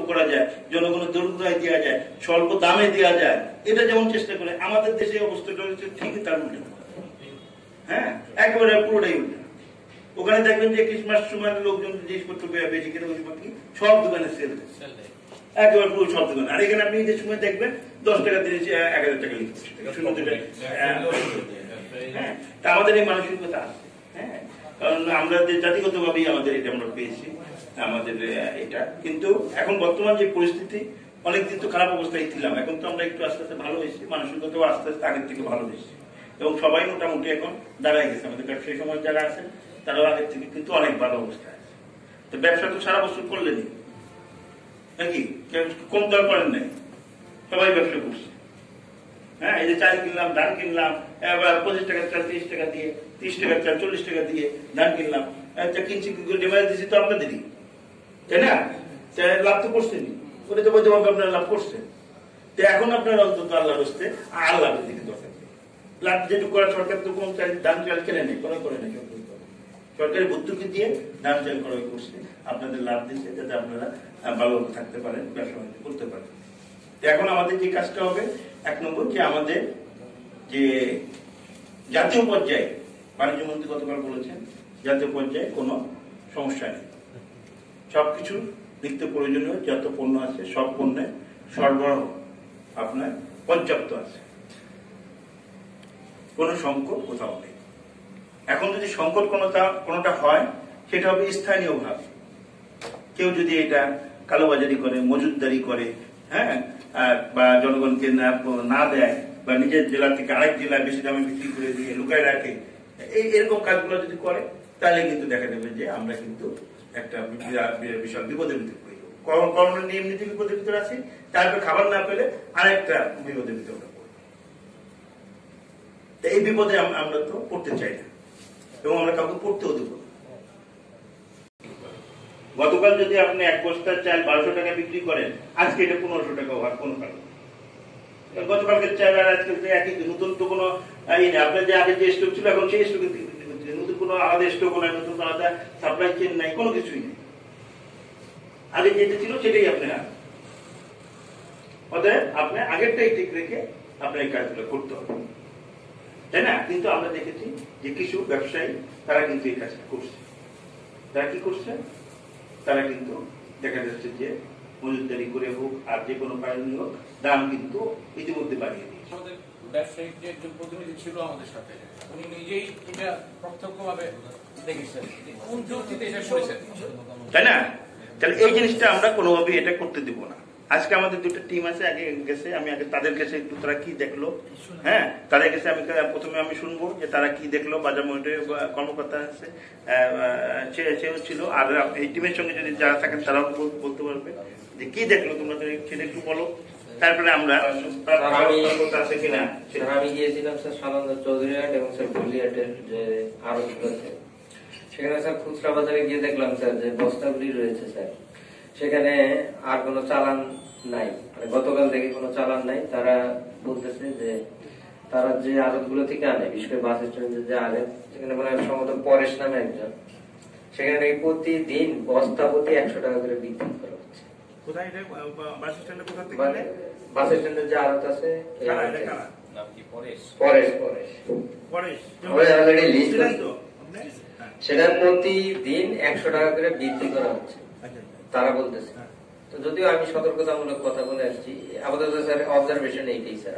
করা যায়, জনগণের দরিদ্রায় দেওয়া যায়, স্বল্প দামে দেওয়া যায়, এটা যেমন চেষ্টা করে আমাদের দেশে অবস্থাটা হচ্ছে ঠিকই তার উল্টে। হ্যাঁ, একেবারে পুরোটাই উল্টে। ওখানে দেখবেন যে ক্রিসমাস সময় লোকজন জিনিসপত্র বেশি কিনে বাকি সব দোকানে সেল, একেবারে পুরো সব দোকানে। আর এখানে আপনি যে সময় দেখবেন 10 টাকা দিয়ে 1000 টাকা লিখছে। হ্যাঁ, তা আমাদের এই মানসিকতা আছে। হ্যাঁ, কারণ আমরা যে জাতিগত ভাবেই আমাদের এটা আমরা পেয়েছি আমাদের এটা। কিন্তু এখন বর্তমান যে পরিস্থিতি, অনেকদিন তো খারাপ অবস্থায় ছিলাম, এখন তো আমরা একটু আস্তে আস্তে ভালো হয়েছি, মানসিকতাও আস্তে আস্তে আগের থেকে ভালো হয়েছে এবং সবাই মোটামুটি এখন দাঁড়ায় গেছে। আমাদের ব্যবসায়ী সমাজ যারা আছেন তারাও আগের থেকে কিন্তু অনেক ভালো অবস্থায় আছে। তো ব্যবসা তো সারা বছর করলেনি নাকি, কম দর করেন নাই, সবাই ব্যবসা করছে। হ্যাঁ, এই যে চাল কিনলাম, ধান কিনলাম, 25 টাকার চাল 30 টাকা দিয়ে, 30 টাকার চাল 40 টাকা দিয়ে ধান কিনলাম, কিনছি ডিমান্ড দিচ্ছি তো আপনাদেরই, তাই না? লাভ তো করছেনি, ওটা তো বলতে পারবে আপনারা লাভ করছেন। তো এখন আপনারা অন্তত আল্লাহ বসতে আর লাভের দিকে দরকার। লাভ যেটুকু করা সরকার তো কোন ধান চাল কেনে নেই, ক্রয় করে নেই, সরকারি ভর্তুকি দিয়ে ধান চাল ক্রয় করছে, আপনাদের লাভ দিচ্ছে যাতে আপনারা ভালোভাবে থাকতে পারেন, ব্যবসা বাণিজ্য করতে পারেন। এখন আমাদের যে কাজটা হবে, 1 নম্বর যে আমাদের যে জাতীয় পর্যায়ে, বাণিজ্য মন্ত্রী গতকাল বলেছেন জাতীয় পর্যায়ে কোনো সমস্যা নেই, সবকিছু নিত্য প্রয়োজনীয় যত পণ্য আছে সব পণ্যের সরবরাহ আপনার পর্যাপ্ত আছে, কোনো সংকট কোথাও নেই। এখন যদি সংকট কোনোটা হয় সেটা হবে স্থানীয় ভাবে, কেউ যদি এটা কালোবাজারি করে, মজুদদারি করে, হ্যাঁ, বা জনগণকে না দেয়, বা নিজের জেলা থেকে আরেক জেলায় বেশি দামে বিক্রি করে দিয়ে লুকায় রাখে, এরকম কাজগুলো যদি করে তাহলে কিন্তু দেখা যাবে যে আমরা কিন্তু একটা বিশাল বিপদের ভিতরে পড়ি। করোনার নিয়ম নীতি বিপদের ভিতরে আছি, তারপর খাবার না পেলে আরেকটা বিপদের ভিতরে আমরা পড়ি। এই বিপদে আমরা তো পড়তে চাই না এবং আমরা কাউকে পড়তেও দেবো না। গতকাল যদি আপনি 1 বস্তার চাল 1200 টাকা বিক্রি করেন, আজকে এটা 1500 টাকা হওয়ার কোন কারণ? গতকালকের চাল আর আজকে একই, নতুন তো কোনো আপনার যে আগে যে স্টক ছিল এখন সেই স্টকে বিক্রি করছে, নতুন কোনো আলাদা স্টক নাই, নতুন আলাদা সাপ্লাই চেন নাই, কোনো কিছুই নেই। আগে যেটা ছিল সেটাই আপনি অতএব আপনি আগেরটাই ঠিক রেখে আপনার এই কাজগুলো করতে হবে, তাই না? কিন্তু আমরা দেখেছি যে কিছু ব্যবসায়ী তারা কিন্তু এই কাজটা করছে। তারা কি করছে? তারা কিন্তু দেখা যাচ্ছে যে মজুদদারি করে হোক আর যে কোনো কারণে হোক দাম কিন্তু ইতিমধ্যে বাড়িয়ে দিয়েছে। আমাদের ব্যবসায়িক যে একজন প্রতিনিধি ছিল আমাদের সাথে, উনি নিজেই এটা প্রত্যক্ষভাবে দেখেছেন, কোন যুক্তিতে এটা করেছেন, তাই না? তাহলে এই জিনিসটা আমরা কোনোভাবেই এটা করতে দিব না। আজকে আমাদের 2টা টিম আছে, আগে গেছে, আমি আগে তাদের কাছে একটু তারা কি দেখলো, হ্যাঁ, তাদের কাছে আমি প্রথমে আমি শুনবো যে তারা কি দেখলো। বাজার মনিটরিং কর্মকর্তা আছে, সেও ছিল, আর এই টিমের সঙ্গে যদি যারা থাকেন তারাও বলতে পারবে যে কি দেখলো তোমরা, সেটা একটু বলো। তারপরে আমরা আছে কিনা। আমি গিয়েছিলাম স্যার সানন্দ চৌধুরীহাট এবং স্যার বলিহাটের যে আড়ত আছে, সেখানে স্যার খুচরা বাজারে গিয়ে দেখলাম স্যার যে বস্তাগুলি রয়েছে স্যার, সেখানে আর কোনো চালান নাই, মানে গতকাল থেকে কোনো চালান নাই। তারা বলতেছে যে তারা যে আড়ত গুলো থেকে আনে, বিশেষ করে বাস স্ট্যান্ডে যে আনে, সেখানে মানে সম্ভবত পরেশ নামে একজন, সেখানে নাকি প্রতিদিন বস্তা প্রতি 100 টাকা করে বিক্রি করা হচ্ছে। কোথায় এটা? বাস স্ট্যান্ডে কোথা থেকে? বাস স্ট্যান্ডের যে আড়ত আছে, সেটা প্রতিদিন 100 টাকা করে বিক্রি করা হচ্ছে তারা বলতেছে। তো যদিও আমি সতর্কতামূলক কথা বলে আসছি, আপাতত স্যার অবজারভেশন এইটাই স্যার।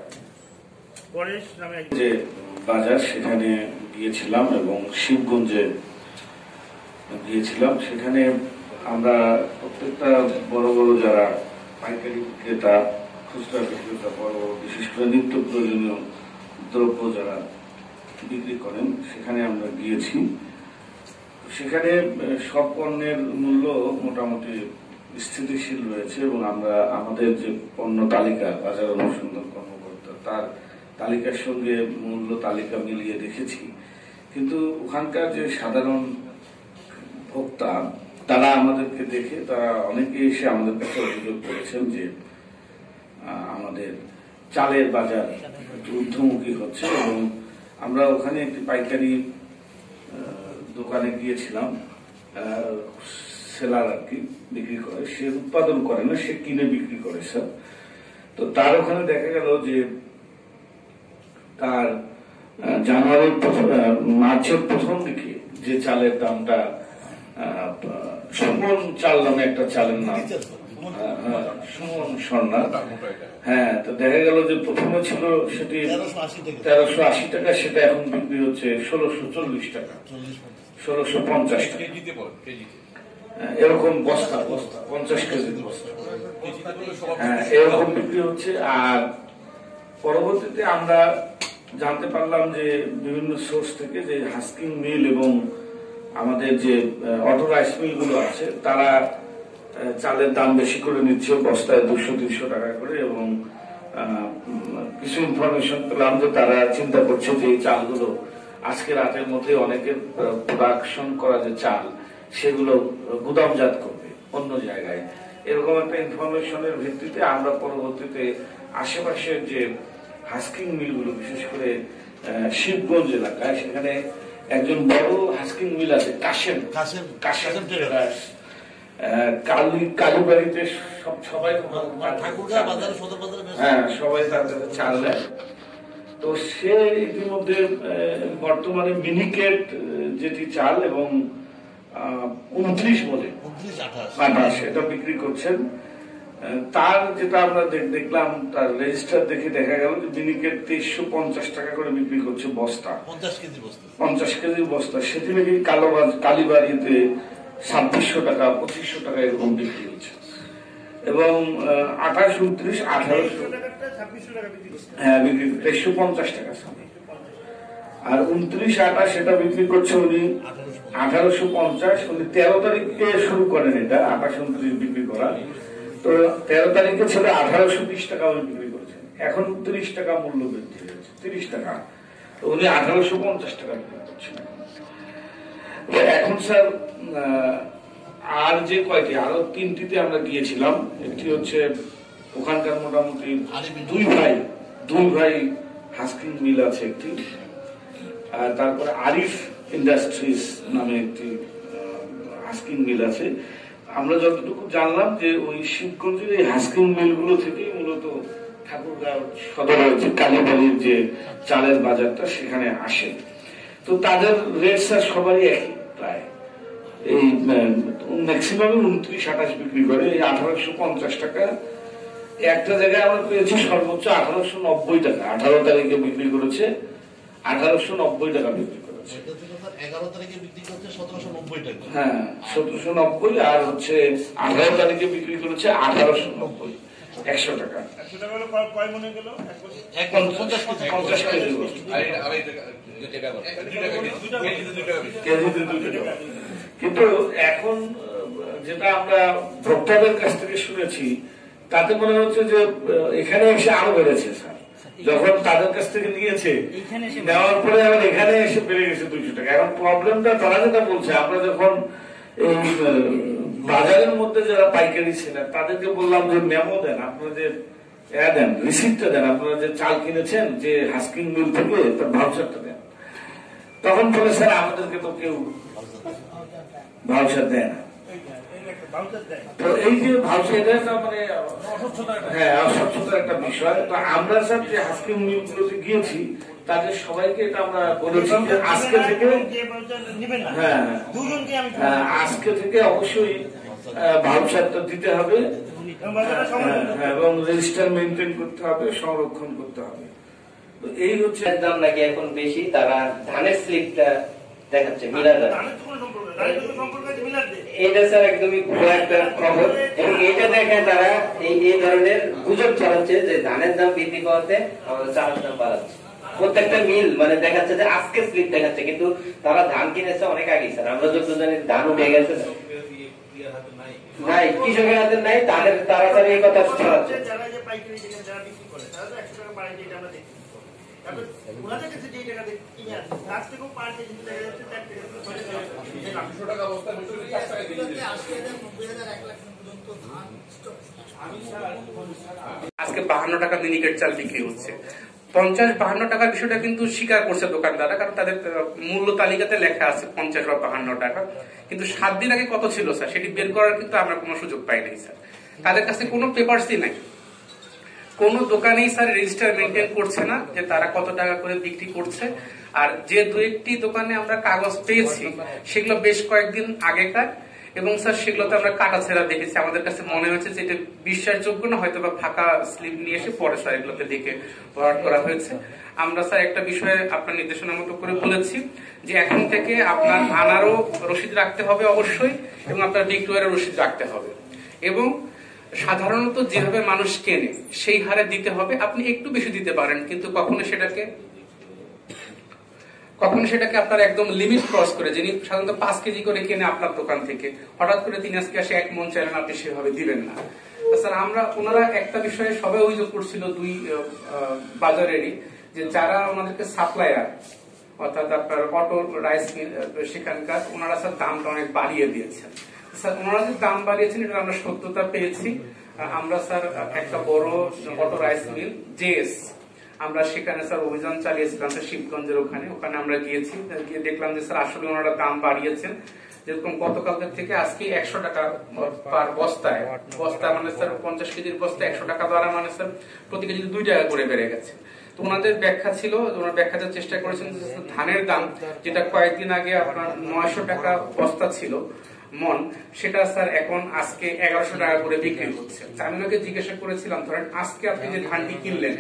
যে বাজার সেখানে গিয়েছিলাম এবং শিবগঞ্জে গিয়েছিলাম, সেখানে আমরা প্রত্যেকটা বড় বড় যারা পাইকারি বিক্রেতা, খুচরা বিক্রেতা, বড় বড় বিশেষ করে নিত্য প্রয়োজনীয় দ্রব্য যারা বিক্রি করেন সেখানে আমরা গিয়েছি। সেখানে সব পণ্যের মূল্য মোটামুটি স্থিতিশীল রয়েছে এবং আমরা আমাদের যে পণ্য তালিকা বাজার অনুসন্ধান কর্মকর্তা তার তালিকার সঙ্গে মূল্য তালিকা মিলিয়ে দেখেছি। কিন্তু ওখানকার যে সাধারণ ভোক্তা তারা আমাদেরকে দেখে তারা অনেকে এসে আমাদের কাছে অভিযোগ করেছেন যে আমাদের চালের বাজার ঊর্ধ্বমুখী হচ্ছে এবং আমরা ওখানে একটি পাইকারি দোকানে গিয়েছিলাম, সেলার আর কি বিক্রি করে, সে উৎপাদন করে না, সে কিনে বিক্রি করে স্যার। তো তার ওখানে দেখা গেল যে তার জানুয়ারির মার্চের প্রথম দিকে যে চালের দামটা সুমন চাল নামে একটা চালের নাম, সুমন স্বর্ণা, হ্যাঁ, তো দেখা গেল যে প্রথমে ছিল সেটি 1380 টাকা, সেটা এখন বিক্রি হচ্ছে 1640 টাকা, 1650 টাকা, এরকম বস্তা 50 কেজির বস্তা, হ্যাঁ, এরকম বিক্রি হচ্ছে। আর পরবর্তীতে আমরা জানতে পারলাম যে বিভিন্ন সোর্স থেকে যে হাস্কিং মিল এবং আমাদের যে অটো রাইস মিল গুলো আছে তারা চালের দাম বেশি করে নিচ্ছে, বস্তায় 200-300 টাকা করে, এবং কিছু ইনফরমেশন পেলাম যে তারা চিন্তা করছে যে এই চালগুলো আজকে রাতের মধ্যে অনেকের প্রোডাকশন করা যে চাল সেগুলো গুদামজাত করবে অন্য জায়গায়। এরকম একটা ইনফরমেশনের ভিত্তিতে আমরা পরবর্তীতে আশেপাশের যে হাস্কিং মিলগুলো, বিশেষ করে শিবগঞ্জ এলাকায়, সেখানে একজন বড় হাস্কিং মিল আছে কাশেম ট্রেডার্স, কালীবাড়িতে সবাই হ্যাঁ সবাই তার কাছে চাল নেয়। তো সে ইতিমধ্যে বর্তমানে মিনিকেট যেটি চাল এবং 29 বলে 28 এটা বিক্রি করছেন। তার যেটা আমরা দেখলাম তার রেজিস্টার দেখে দেখা গেল যে মিনিকেট 2350 টাকা করে বিক্রি করছে বস্তা, 50 কেজির বস্তা। সেটি নাকি কালীবাড়িতে 2600 টাকা 2500 টাকা এরকম বিক্রি হচ্ছে, এবং 28, 29, 1800 হ্যাঁ বিক্রি 2350 টাকা, আর 29, 28 সেটা বিক্রি করছে উনি 1850। উনি 13 তারিখে শুরু করেন এটা 28, 29 বিক্রি করা, তো 13 তারিখে ছিল 1820 টাকা উনি বিক্রি করেছেন, এখন 30 টাকা মূল্য বৃদ্ধি হয়েছে, 30 টাকা, তো উনি 1850 টাকা বিক্রি করছেন। এখন স্যার আর যে কয়টি আরো 3টিতে আমরা গিয়েছিলাম, একটি হচ্ছে ওখানকার মোটামুটি দুই ভাই হাস্কিং মিল আছে একটি, তারপরে আরিফ ইন্ডাস্ট্রিজ নামে একটি হাস্কিং মিল আছে। আমরা যতটুকু জানলাম যে ওই শিবগঞ্জের এই হাস্কিং মিলগুলো থেকেই মূলত ঠাকুরগাঁও সদরের যে কালীবাড়ির যে চালের বাজারটা সেখানে আসে। তো তাদের রেট স্যার সবারই একই, প্রায় এই ম্যাক্সিমাম 29, 28 বিক্রি করে, এই 1850 টাকা। একটা জায়গায় আমরা পেয়েছি সর্বোচ্চ 1890 টাকা, 18 তারিখে বিক্রি করেছে 1890 টাকা বিক্রি করেছে, 11 তারিখে বিক্রি করছে 1790 টাকা, হ্যাঁ 1790, আর হচ্ছে 18 তারিখে বিক্রি করেছে 1890, 100 টাকা। 50 কেজি কিন্তু এখন যেটা আমরা ভোক্তাদের কাছ থেকে শুনেছি তাতে মনে হচ্ছে যে এখানে এসে আরো বেড়েছে স্যার, যখন তাদের কাছ থেকে নিয়েছে নেওয়ার পরে আবার এখানে এসে বেড়ে গেছে 200 টাকা। এখন প্রবলেমটা তারা যেটা বলছে, আমরা যখন এই বাজারের মধ্যে যারা পাইকারি ছিলেন তাদেরকে বললাম যে মেমো দেন, আপনারা যে দেন রিসিপ্টটা দেন, আপনারা যে চাল কিনেছেন যে হাস্কিং মিল থেকে তার ভাউচারটা দেন, তখন বলে স্যার আমাদেরকে তো কেউ ভাউচার দেয় না। তো এই যে ভাউচার এটা মানে হ্যাঁ অস্বচ্ছতার একটা বিষয়। তো আমরা স্যার যে হাস্কিং মিলগুলোতে গিয়েছি তাদের সবাইকে এটা আমরা বলেছি যে আজকে থেকে আজকে থেকে অবশ্যই ভাউচারটা দিতে হবে এবং রেজিস্টার মেনটেন করতে হবে, সংরক্ষণ করতে হবে। তো এই হচ্ছে দাম নাকি এখন বেশি, তারা ধানের স্লিপটা দেখাচ্ছে মিলাররা, এটা স্যার একদমই ভুয়া একটা খবর, এবং এটা দেখে তারা এই ধরনের গুজব চালাচ্ছে যে ধানের দাম বৃদ্ধি পাওয়াতে আমাদের চালের দাম বাড়াচ্ছে। প্রত্যেকটা মিল মানে দেখাচ্ছে যে আজকে স্লিপ দেখাচ্ছে, কিন্তু তারা ধান কিনেছে অনেক আগে স্যার, আমরা যত জানি ধান উঠে গেছে নাই, কৃষকের হাতে নাই, ধানের তাড়াতাড়ি এই কথা ছড়াচ্ছে। আজকে 52 টাকা মিনিকেট চাল বিক্রি হচ্ছে, 50-52 টাকার বিষয়টা কিন্তু স্বীকার করছে দোকানদাররা, কারণ তাদের মূল্য তালিকাতে লেখা আছে 50 বা 52 টাকা, কিন্তু 7 দিন আগে কত ছিল স্যার সেটি বের করার কিন্তু আমরা কোনো সুযোগ পাই নাই স্যার। তাদের কাছে কোনো পেপারসই নাই, কোন দোকানেই স্যার রেজিস্টার মেনটেন করছে না যে তারা কত টাকা করে বিক্রি করছে। আর যে 2-1টি দোকানে আমরা কাগজ পেয়েছি সেগুলো বেশ কয়েকদিন আগেকার, এবং স্যার সেগুলোতে আমরা কাটাছেড়া দেখেছি। আমাদের কাছে মনে হয়েছে যে এটা বিশ্বাসযোগ্য না, হয়তো বা ফাঁকা স্লিপ নিয়ে এসে পরে স্যার এগুলোতে দেখে ভরাট করা হয়েছে। আমরা স্যার একটা বিষয়ে আপনার নির্দেশনা মতো করে বলেছি যে এখন থেকে আপনার আনারও রসিদ রাখতে হবে অবশ্যই, এবং আপনার বিক্রয়েরও রসিদ রাখতে হবে, এবং সাধারণত যেভাবে মানুষ কেনে সেই হারে দিতে হবে। আপনি একটু বেশি দিতে পারেন, কিন্তু কখনো সেটাকে আপনার একদম লিমিট ক্রস করে, যিনি সাধারণত 5 কেজি করে কেনে আপনার দোকান থেকে, হঠাৎ করে তিনি আজকে আসে 1 মন চাইলেন, আপনি সেভাবে দিবেন না। স্যার ওনারা একটা বিষয়ে সবাই অভিযোগ করছিল 2 বাজারেরই, যে যারা ওনাদেরকে সাপ্লায়ার অর্থাৎ আপনার অটো রাইস মিল সেখানকার, ওনারা স্যার দামটা অনেক বাড়িয়ে দিয়েছেন। স্যার ওনারা যে দাম বাড়িয়েছেন এটা আমরা সত্যতা পেয়েছি। আমরা স্যার একটা বড় অটো রাইস মিল জেএস, আমরা সেখানে স্যার অভিযান চালিয়েছিলাম স্যার শিবগঞ্জের ওখানে আমরা গিয়ে দেখলাম যে স্যার আসলে ওনারা দাম বাড়িয়েছেন। যেরকম গতকালকের থেকে আজকে 100 টাকা পার বস্তা মানে স্যার 50 কেজির বস্তা 100 টাকা দ্বারা মানে স্যার প্রতি কেজি 2 টাকা করে বেড়ে গেছে। তো ওনাদের ব্যাখ্যা ছিল, ওনারা ব্যাখ্যাতে চেষ্টা করেছেন যে ধানের দাম যেটা কয়েকদিন আগে আপনার 900 টাকা বস্তা ছিল মন, সেটা স্যার এখন আজকে 1100 টাকা করে বিক্রি হচ্ছে। আমি ওনাকে জিজ্ঞাসা করেছিলাম, ধরেন আজকে আপনি যে ধানটি কিনলেন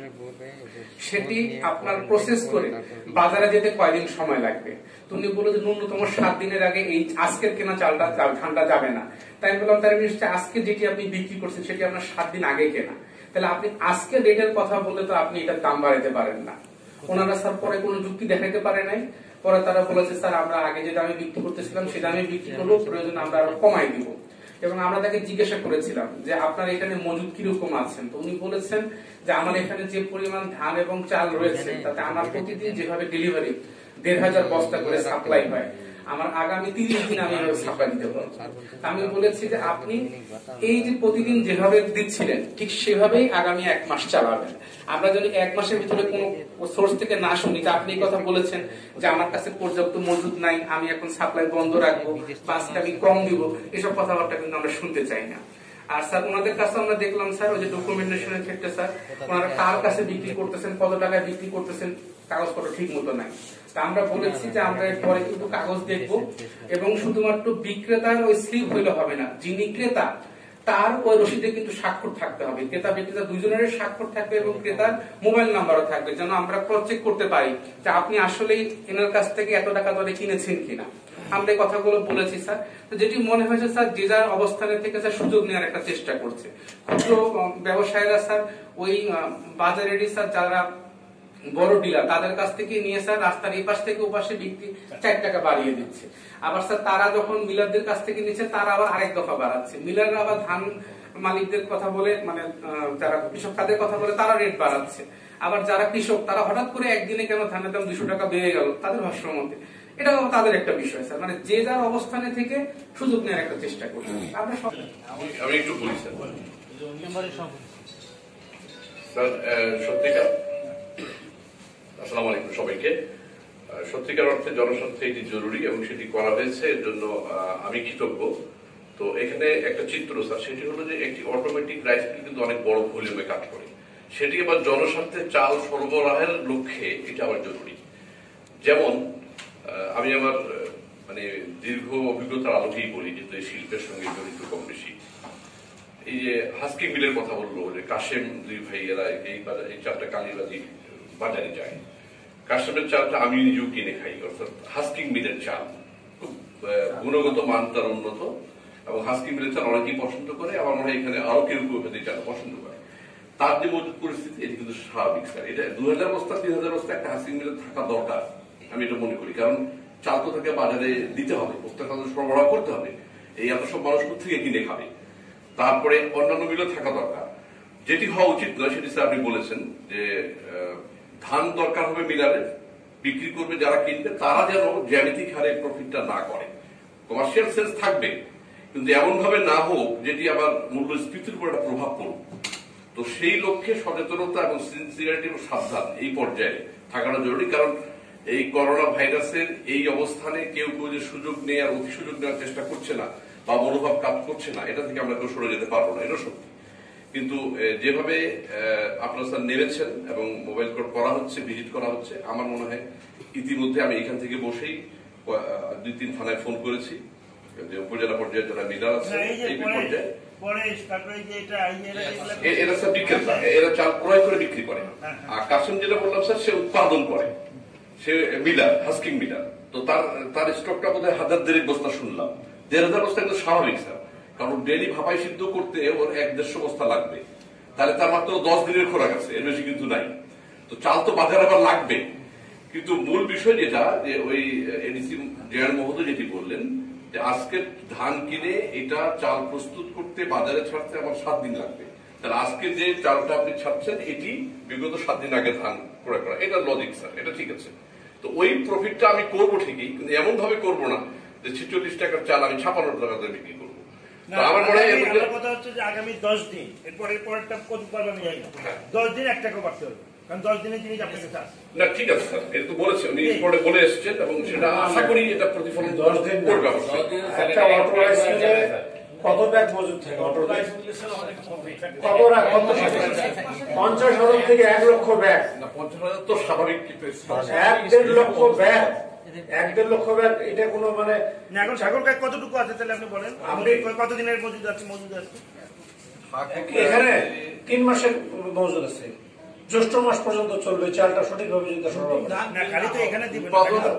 সেটি আপনার প্রসেস করে বাজারে যেতে কয়দিন সময় লাগবে? তুমি বলো যে ন্যূনতম 7 দিনের আগে এই আজকের কেনা ধানটা যাবে না। তাই আমি বললাম, তার নিশ্চয় আজকে যেটি আপনি বিক্রি করছেন সেটি আপনার 7 দিন আগে কেনা, তাহলে আপনি আজকে রেটের কথা বলে তো আপনি এটার দাম বাড়াতে পারেন না। ওনারা স্যার পরে কোনো যুক্তি দেখাতে পারে নাই। পরে তারা বলেছে, স্যার আমরা আগে যে দামে বিক্রি করতেছিলাম সে দামে বিক্রি করবো, প্রয়োজন আমরা আরো কমাই দিব। এবং আমরা তাকে জিজ্ঞাসা করেছিলাম যে আপনার এখানে মজুদ কিরকম আছেন, তো উনি বলেছেন যে আমার এখানে যে পরিমাণ ধান এবং চাল রয়েছে তাতে আমার প্রতিদিন যেভাবে ডেলিভারি 1500 বস্তা করে সাপ্লাই হয়, আমার আগামী 30 দিন আমি সাপ্লাই দিতে পারবো। আমি বলেছি যে আপনি এই যে প্রতিদিন যেভাবে দিচ্ছিলেন ঠিক সেভাবেই আগামী 1 মাস চালাবেন। আমরা যদি 1 মাসের ভিতরে কোন সোর্স থেকে না শুনি যে আপনি এই কথা বলেছেন যে আমার কাছে পর্যাপ্ত মজুদ নাই, আমি এখন সাপ্লাই বন্ধ রাখবো বা আজকে আমি কম দিব, এসব কথাবার্তা কিন্তু আমরা শুনতে চাই না। আর স্যার ওনাদের কাছে আমরা দেখলাম স্যার ওই যে ডকুমেন্টেশনের ক্ষেত্রে স্যার ওনারা কার কাছে বিক্রি করতেছেন, কত টাকায় বিক্রি করতেছেন, কাগজপত্র ঠিক মতো নাই। তা আমরা বলেছি যে আমরা এরপরে কিন্তু কাগজ দেখবো, এবং শুধুমাত্র বিক্রেতার ওই স্লিপ হইলে হবে না, যিনি ক্রেতা তার ওই রসিদে কিন্তু স্বাক্ষর থাকতে হবে, ক্রেতা বিক্রেতা দুজনের স্বাক্ষর থাকবে এবং ক্রেতার মোবাইল নাম্বারও থাকবে, যেন আমরা ক্রস চেক করতে পারি যে আপনি আসলেই এনার কাছ থেকে এত টাকা দরে কিনেছেন কিনা। আমরা এই কথাগুলো বলেছি স্যার। যেটি মনে হয়েছে স্যার যে যার অবস্থানের থেকে স্যার সুযোগ নেওয়ার একটা চেষ্টা করছে। ক্ষুদ্র ব্যবসায়ীরা স্যার ওই বাজারেরই স্যার যারা বড় ডিলার তাদের কাছ থেকে নিয়ে স্যার রাস্তার এই পাশ থেকে ওপাশে বিক্রি 4 টাকা বাড়িয়ে দিচ্ছে। আবার স্যার তারা যখন মিলারদের কাছ থেকে নিচ্ছে তারা আবার আরেক দফা বাড়াচ্ছে। মিলাররা আবার ধান মালিকদের কথা বলে, মানে যারা কৃষক তাদের কথা বলে তারা রেট বাড়াচ্ছে। আবার যারা কৃষক তারা হঠাৎ করে একদিনে কেন ধানের দাম 200 টাকা বেড়ে গেল তাদের ভাষ্যের মধ্যে, এটাও তাদের একটা বিষয় স্যার। মানে যে যার অবস্থানে থেকে সুযোগ নেওয়ার একটা চেষ্টা করছি। আমি একটু বলি স্যার, সত্যিকার আসসালামু আলাইকুম সবাইকে। সত্যিকার অর্থে জনস্বার্থে এটি জরুরি এবং সেটি করা হয়েছে, এর জন্য আমি কৃতজ্ঞ। তো এখানে একটা চিত্র স্যার, সেটি হলো যে একটি অটোমেটিক রাইস মিল কিন্তু অনেক বড় ভলিউমে কাজ করে, সেটি আবার জনস্বার্থে চাল সরবরাহের লক্ষ্যে এটা আবার জরুরি। যেমন আমি আমার মানে দীর্ঘ অভিজ্ঞতার আলোকেই বলি, কিন্তু এই শিল্পের সঙ্গে জড়িত কম বেশি। এই যে হাস্কিং মিলের কথা বললো যে কাশেম 2 ভাই এরা এই চালটা কালীবাজি বাজারে যায়, কাশেমের চালটা আমি নিজেও কিনে খাই, অর্থাৎ হাস্কিং মিলের চাল খুব গুণগত মান তার উন্নত, এবং হাস্কিং মিলের চাল অনেকেই পছন্দ করে, আবার মনে হয় এখানে আরো কেউ চাল পছন্দ করে। তার যে মজুদ পরিস্থিতি এটি কিন্তু স্বাভাবিক স্যার। এটা 2000 বস্তা 3000 বস্তা একটা হাস্কিং মিলে থাকা দরকার, আমি এটা মনে করি। কারণ চাল তো তাকে বাজারে দিতে হবে, প্রত্যেক সরবরাহ করতে হবে, এই এত সব মানুষ থেকে কিনে খাবে। তারপরে অন্যান্য মিলও থাকা দরকার। যেটি হওয়া উচিত নয় সেটি স্যার আপনি বলেছেন যে ধান দরকার হবে মিলারে, বিক্রি করবে যারা কিনবে তারা যেন জ্যামিতিক হারে প্রফিটটা না করে। কমার্শিয়াল সেন্স থাকবে, কিন্তু এমন ভাবে না হোক যেটি আবার মূল্যস্ফীতির উপর একটা প্রভাব পড়ুক। তো সেই লক্ষ্যে সচেতনতা এবং সিনসিয়ারিটি এবং সাবধান এই পর্যায়ে থাকাটা জরুরি। কারণ এই করোনা ভাইরাসের এই অবস্থানে কেউ কেউ যে সুযোগ নেওয়ার অতি সুযোগ নেওয়ার চেষ্টা করছে না বা মনোভাব কাজ করছে না, এটা থেকে আমরা কেউ সরে যেতে পারবো না, এটা সত্যি। কিন্তু যেভাবে আপনারা স্যার নেমেছেন এবং মোবাইল কোর্ট করা হচ্ছে, ভিজিট করা হচ্ছে, আমার মনে হয় ইতিমধ্যে আমি এখান থেকে বসেই 2-3 থানায় ফোন করেছি যে উপজেলা পর্যায়ে যারা মিলার আছে এই পর্যায়ে এরা স্যার বিক্রেতা, এরা চাল ক্রয় করে বিক্রি করে। আর কাসেম যেটা বললাম স্যার, সে উৎপাদন করে, সে মিলার, হাস্কিং মিলার। তো তার স্টকটা বোধ হয় 1000 বস্তা শুনলাম। 1000 বস্তা কিন্তু স্বাভাবিক স্যার, কারণ ডেলি ভাপাই সিদ্ধ করতে ওর 1-150 বস্তা লাগবে, তাহলে তার মাত্র 10 দিনের খোরাক আছে, এর বেশি কিন্তু নাই। তো চাল তো বাজারে আবার লাগবে। কিন্তু মূল বিষয় যেটা, যে ওই এডিসি জেআর মহোদয় যেটি বললেন যে আজকের ধান কিনে এটা চাল প্রস্তুত করতে বাজারে ছাড়তে আমার 7 দিন লাগবে, তাহলে আজকে যে চালটা আপনি ছাড়ছেন এটি বিগত 7 দিন আগে ধান ক্রয় করা, এটা লজিক স্যার, এটা ঠিক আছে। তো ওই প্রফিটটা আমি করবো ঠিকই, কিন্তু এমন ভাবে করবো না যে 46 টাকার চাল আমি 56 টাকাতে বিক্রি করবো। আমার মনে হয় কথা হচ্ছে যে আগামী 10 দিন, এরপরে পরেরটা কত পারবে আমি জানি না, 10 দিন 1 টাকা বাড়তে হবে, কারণ 10 দিনের জিনিস আপনার কাছে আছে না। ঠিক আছে স্যার, এটা তো বলেছে উনি, পরে বলে এসেছেন এবং সেটা আশা করি এটা প্রতিফলন 10 দিন করবে। একটা অটোরাইজ মিলে কত ব্যাগ মজুদ থাকে? অটোরাইজ কত রাখ, 50,000 থেকে 1 লক্ষ ব্যাগ না, 50,000 তো স্বাভাবিক, কিন্তু 1-1.5 লক্ষ ব্যাগ, 1-1.5 লক্ষ ব্যাগ, এটা কোনো মানে না। এখন ছাগল গায়ে কতটুকু আছে তাহলে আপনি বলেন, আপনি কতদিনের মজুদ আছে? এখানে 3 মাসের মজুদ আছে, জ্যৈষ্ঠ মাস পর্যন্ত চলবে চালটা সঠিকভাবে যদি সরবরাহ করে। না, খালি তো এখানে দিবেন,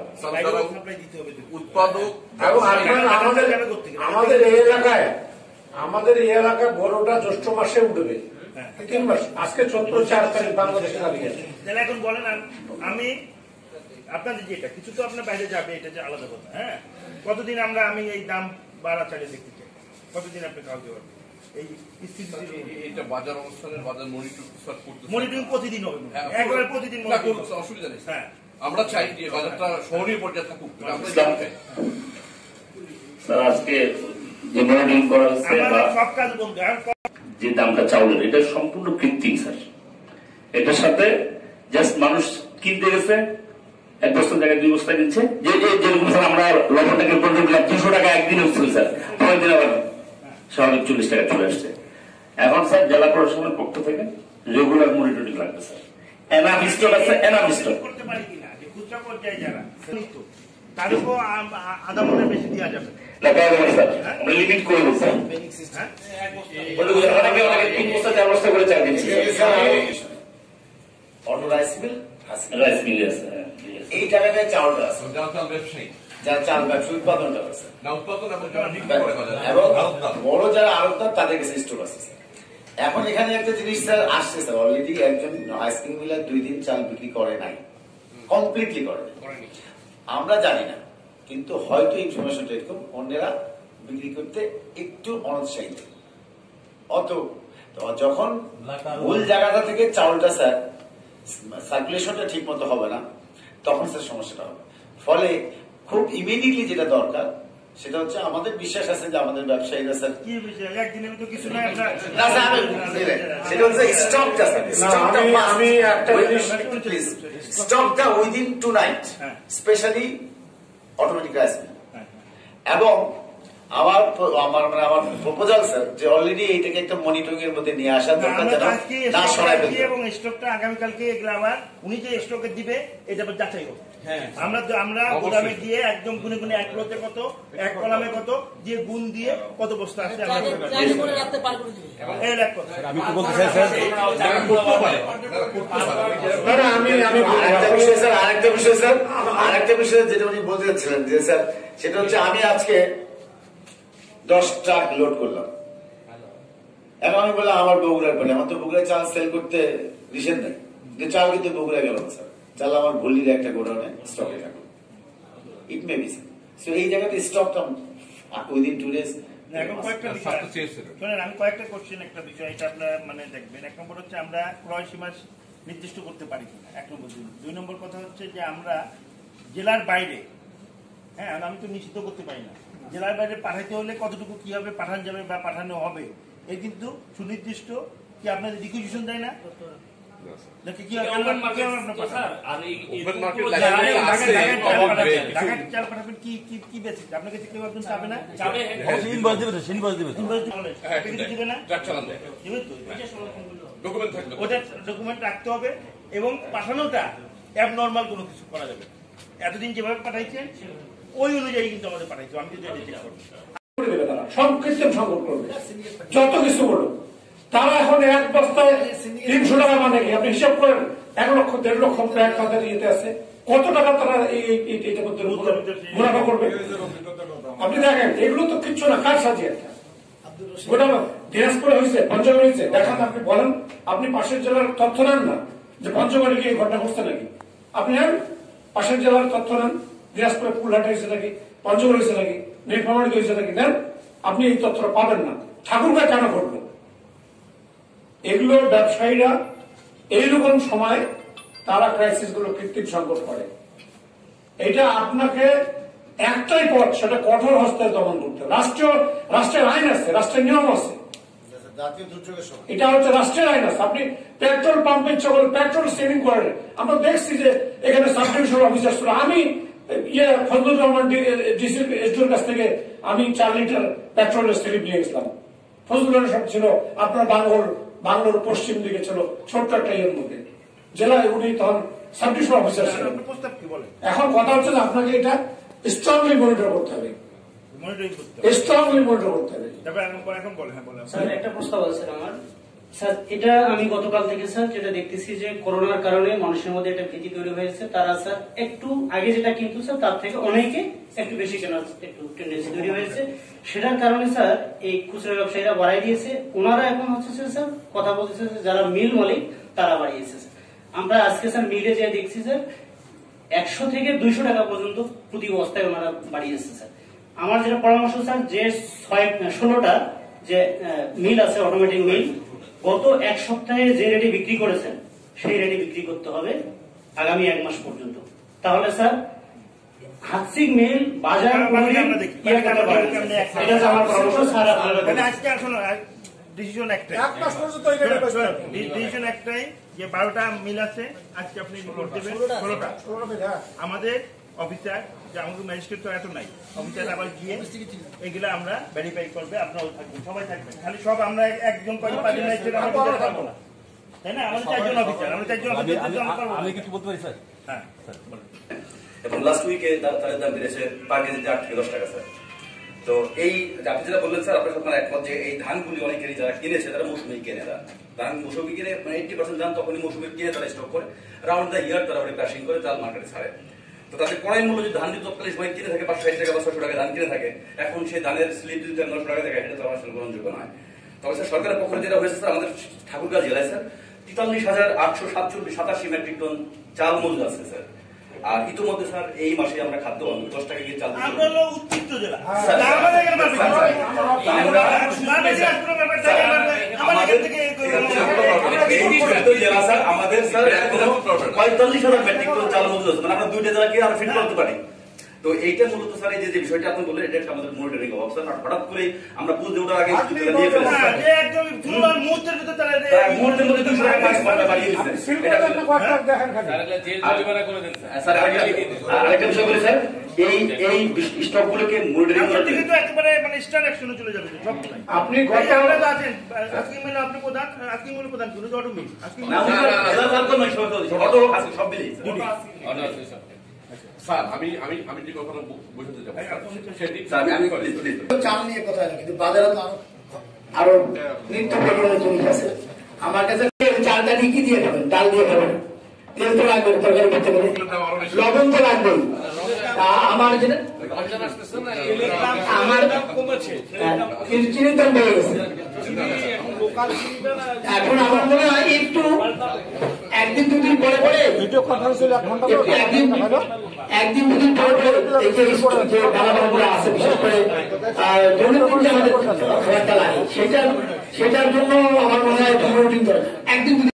উৎপাদক এবং আমাদের এই এলাকায় বড়টা জ্যৈষ্ঠ মাসে উঠবে, 3 মাস। আজকে 4 তারিখ বাংলাদেশে দাঁড়িয়ে আছে। তাহলে এখন বলেন, আমি আপনাদের যেটা কিছু তো আপনার বাইরে যাবে, এটা যে আলাদা কথা। হ্যাঁ, কতদিন আমি এই দাম বাড়া চালিয়ে দেখতে চাই, কতদিন আপনি কাউকে পারবেন? এই এটা বাজার অবস্থানের বাজার মনিটরিং প্রতিদিন হবে, একবারে প্রতিদিন অসুবিধা নেই। হ্যাঁ, আমরা চাই যে বাজারটা শহরীয় পর্যায়ে থাকুক। স্যার আজকে যে মনিটরিং করা হচ্ছে বা সব কাজ বলতে যে দামটা চাউলের, এটা সম্পূর্ণ কৃত্রিম স্যার। এটার সাথে জাস্ট মানুষ কিনতে গেছে, 1 বস্তার জায়গায় 2 বস্তা কিনছে। যেরকম স্যার আমরা লবণটাকে কন্ট্রোল করলাম 200 টাকা একদিন হচ্ছিল স্যার, পরের দিন আবার স্বাভাবিক 40 টাকা চলে আসছে। এখন স্যার জেলা প্রশাসনের পক্ষ থেকে রেগুলার মনিটরিং লাগবে স্যার। এনাফ স্টক আছে, এনাফ স্টক করতে পারি কিনা যে খুচরা পর্যায়ে যারা তাদেরকেও আধা মনের বেশি দেওয়া যাবে না, স্যার আমরা লিমিট করে দেবো স্যার। অনেকে 3 বস্তা 4 বস্তা করে চাল দিচ্ছে। Auto rice mill rice mill আছে, এই জায়গাটায় চাউলটা আছে, চাল ব্যবসায়ী যারা চাল ব্যবসা উৎপাদনটা আছে না, উৎপাদন এবং যারা বিক্রি করে বাজারে, এবং বড় যারা আড়তদার তাদের কাছে স্টোর আছে। এখন এখানে একটা জিনিস স্যার আসছে স্যার, অলরেডি একজন আইসক্রিম মিলার 2 দিন চাল বিক্রি করে নাই, কমপ্লিটলি করে নাই। আমরা জানি না, কিন্তু হয়তো ইনফরমেশনটা এরকম, অন্যেরা বিক্রি করতে একটু অনুৎসাহী। যখন ভুল জায়গাটা থেকে চাউলটা স্যার সার্কুলেশনটা ঠিক মতো হবে না, তখন স্যার সমস্যাটা হবে। ফলে খুব ইমিডিয়েটলি যেটা দরকার সেটা হচ্ছে, আমাদের বিশ্বাস আছে যে আমাদের ব্যবসায়ীরা স্যার কি বিষয় একদিনের মতো কিছু না, সেটা হচ্ছে স্টকটা স্যার, আমি একটা প্লিজ স্টকটা within 2 night, specially automatic rice mill. এবং আমার প্রপোজাল স্যার যে অলরেডি এইটাকে একটা মনিটরিং এর মধ্যে নিয়ে আসা দরকার, না সরাই ফেলতে, এবং স্টকটা আগামীকালকে এগুলো আবার উনি যে স্টকে দিবে এটা যাচাই হবে। আমরা গোদামে গিয়ে একদম গুনে গুনে 1 কিলোতে কত, 1 কলামে কত দিয়ে গুণ দিয়ে কত বস্তা আসছে আমি আরেকটা বিষয় যেটা উনি বলতে চাচ্ছিলেন যে স্যার, সেটা হচ্ছে আমি আজকে 10 ট্রাক লোড করলাম, এখন আমি বললাম আমার বগুড়ার পানি, আমার তো বগুড়ায় চাল সেল করতে নিষেধ নেই, কিন্তু চাল কিন্তু বগুড়া গেল না স্যার, চাল আমার ভল্লির একটা গোডাউনে স্টকে থাকলো। ইট মে বি সো এই জায়গাতে স্টকটা উইদিন 2 ডেজ। এখন কয়েকটা বিষয় শোনেন, আমি কয়েকটা কোশ্চেন, একটা বিষয় এটা আপনার দেখবেন। 1 নম্বর হচ্ছে আমরা ক্রয় সীমা নির্দিষ্ট করতে পারি কিনা, 1 নম্বর। 2 নম্বর কথা হচ্ছে যে আমরা জেলার বাইরে, হ্যাঁ আমি তো নিশ্চিত করতে পারি না, জেলার বাইরে পাঠাইতে হলে কতটুকু কিভাবে পাঠানো যাবে বা পাঠানো হবে, এর কিন্তু সুনির্দিষ্ট কি আপনাদের রিকুইজিশন দেয় না? নাকি কি ওপেন মার্কেট স্যার আর এই ওপেন মার্কেট ঢাকার চাল পাঠাবেন কি কি কি বেসিস? আপনার কাছে কেউ একজন চাবে না? যাবে ইনভয়েস দিবে দিবে না? ট্রাক চালান দেয় দিবে তো ডকুমেন্ট থাকবে ওটা ডকুমেন্ট রাখতে হবে এবং পাঠানোটা অ্যাবনর্মাল কোনো কিছু করা যাবে না। এতদিন যেভাবে পাঠাইছেন ওই অনুযায়ী কিন্তু আমাদের পাঠাইছে। আমি কিন্তু এটা চেক করবো। সব কৃত্রিম সংকট করবে, যত কিছু করলো তারা এখন এক বস্তায় 300 টাকা মানে কি আপনি হিসাব করেন, 1 লক্ষ 1.5 লক্ষ ব্যাগ তাদের ইয়েতে আছে, কত টাকা তারা এইটার মধ্যে মুনাফা করবে? আপনি দেখেন এগুলো তো কিচ্ছু না, কার সাজিয়ে একটা গোটা দিনাজপুরে হয়েছে, পঞ্চগড়ে হয়েছে, দেখান আপনি বলেন, আপনি পাশের জেলার তথ্য নেন না যে পঞ্চগড়ে গিয়ে এই ঘটনা ঘটছে নাকি? আপনি নেন পাশের জেলার তথ্য নেন, দিনাজপুরে ফুলহাট হয়েছে নাকি, পঞ্চগড় হয়েছে নাকি, নীলফামারী হয়েছে নাকি, নেন, আপনি এই তথ্যটা পাবেন না। ঠাকুরগাঁ কেন ঘটলো? এগুলো ব্যবসায়ীরা এইরকম সময় তারা ক্রাইসিস গুলো কৃত্রিম সংকট করে। এটা আপনাকে একটাই পথ, সেটা কঠোর হস্তে দমন করতে হবে। রাষ্ট্রের আইন আছে, রাষ্ট্রের নিয়ম আছে, এটা হচ্ছে রাষ্ট্রের আইন আছে। আপনি পেট্রোল পাম্পের চকল পেট্রোল সেভিং করেন, আমরা দেখছি যে এখানে সাব ডিভিশন অফিসার ছিল, আমি ফজলুর রহমান ডিসি এসডিওর কাছ থেকে আমি 4 লিটার পেট্রোলের স্লিপ নিয়ে গেছিলাম। ফজলুর সব ছিল আপনার বাংলোর পশ্চিম দিকে ছিল, ছোট্ট একটা ইয়ের মধ্যে জেলায়, উনি তখন সাব ডিভিশন অফিসার ছিলেন। এখন কথা হচ্ছে যে আপনাকে এটা স্ট্রংলি মনিটর করতে হবে, স্ট্রংলি মনিটর করতে হবে। স্যার একটা প্রস্তাব আছে আমার স্যার, এটা আমি গতকাল থেকে স্যার যেটা দেখতেছি যে করোনার কারণে মানুষের মধ্যে একটা ভীতি তৈরি হয়েছে, তারা স্যার একটু আগে যেটা কিন্তু স্যার তার থেকে অনেকে একটু বেশি কেনার একটু টেন্ডেন্সি তৈরি হয়েছে, সেটার কারণে স্যার এই খুচরা ব্যবসায়ীরা বাড়াই দিয়েছে। ওনারা এখন হচ্ছে স্যার কথা বলতেছে যারা মিল মালিক তারা বাড়িয়েছে। আমরা আজকে স্যার মিলে যে দেখছি স্যার 100 থেকে 200 টাকা পর্যন্ত প্রতি বস্তায় ওনারা বাড়িয়েছে স্যার। আমার যেটা পরামর্শ স্যার, যে 16টা যে মিল আছে অটোমেটিক মিল, গত 1 সপ্তাহে যে রেটে বিক্রি করেছেন সেই রেটে বিক্রি করতে হবে আগামী 1 মাস পর্যন্ত। তাহলে স্যার হাসিক মিল বাজার আমার পরামর্শ স্যার। আজকে আসলে ডিসিশন একটাই, 1 মাস পর্যন্ত ডিসিশন একটাই যে 12টা মিল আছে, আজকে আপনি রিপোর্ট দেবেন 16টা। আমাদের অফিসার যে আমাদের ম্যাজিস্ট্রেট তো এত নাই, অফিসার আবার গিয়ে এগুলা আমরা ভেরিফাই করবে, আপনারাও থাকবেন, সবাই থাকবেন। খালি সব আমরা একজন কয়েক পাঁচজন ম্যাজিস্ট্রেট আমরা দিতে পারবো না, তাই না? আমাদের 4 জন অফিসার, আমরা 4 জন অফিসার আমি কিছু বলতে পারি স্যার? হ্যাঁ এবং লাস্ট উইকে তাদের দাম বেড়েছে পার কেজিতে 8 থেকে 10 টাকা স্যার। তো এই আপনি যেটা বললেন স্যার, আপনার সাথে একমত যে এই ধানগুলি অনেকেরই যারা কিনেছে তারা মৌসুমি কেনে, ধান মৌসুমি কিনে 80% ধান তখনই মৌসুমি কিনে তারা স্টক করে, রাউন্ড দ্য ইয়ার তারা ক্রাশিং করে চাল মার্কেটে ছাড়ে। তো তাদের ক্রয় মূল্য যদি ধান যদি তৎকালীন সময় কিনে থাকে 560 টাকা বা 600 টাকা ধান কিনে থাকে, এখন সেই ধানের স্লিপ যদি 900 টাকা থাকে, এটা তো আমার আসলে গ্রহণযোগ্য নয়। তবে স্যার সরকারের পক্ষ যেটা হয়েছে স্যার, আমাদের ঠাকুরগাঁ জেলায় স্যার 43,887 মেট্রিক টন চাল মজুদ আছে স্যার। আর ইতিমধ্যে স্যার এই মাসে আমরা খাদ্য 10 টাকা গিয়ে চাল উত্তৃপ্ত জেলা স্যার, আমাদের স্যার 45,000 মেট্রিক টন চাল মজুদ আছে, মানে আমরা 2টা জেলাকে আরো ফিট করতে পারি। তো এইটা মূলত স্যার এই যে বিষয়টা আপনি বললেন, এটা আমাদের মনিটরিং অভাব স্যার। হঠাৎ করে আমরা বুঝতে ওঠার আগে নিয়ে ফেলেছি মুহূর্তের মধ্যে 200 টাকা বাড়িয়ে দিচ্ছে। আরেকটা বিষয় বলি স্যার, এই স্টকগুলোকে মনিটরিং করতে একেবারে মানে স্টার অ্যাকশনে চলে যাবে সব। আপনি আছেন আজকে মিলে, আপনি প্রধান, আজকে মিলে প্রধান কোনো অটো মিল আজকে সব মিলে স্যার আমি যে কথা বোঝাতে যাবো চাল নিয়ে কথা না, কিন্তু বাজারে তো আরো নিত্য প্রয়োজনীয় জিনিস আছে। আমার কাছে চালটা কি দিয়ে খাবেন? ডাল দিয়ে খাবেন, তেল তো লাগবে, তরকারি করতে গেলে লবণ তো লাগবেই। আমার যেটা আমার চিনির দাম বেড়ে গেছে, এখন আমার মনে হয় একটু 1 দিন 2 দিন পরে পরে একদিন 2 দিন পরে পরে এই যে দানাগুলো আছে, বিশেষ করে আমাদের খাবারটা লাগে, সেটার জন্য আমার মনে হয় রুটিন দরকার। 1 দিন